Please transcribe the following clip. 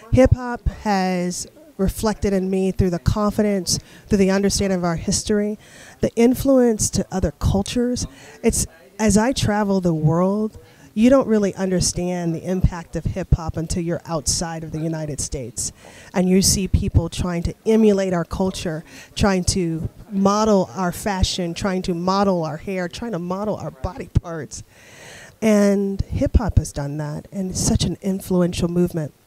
Hip hop has reflected in me through the confidence, through the understanding of our history, the influence to other cultures. It's as I travel the world, you don't really understand the impact of hip hop until you're outside of the United States. And you see people trying to emulate our culture, trying to model our fashion, trying to model our hair, trying to model our body parts. And hip hop has done that, and it's such an influential movement.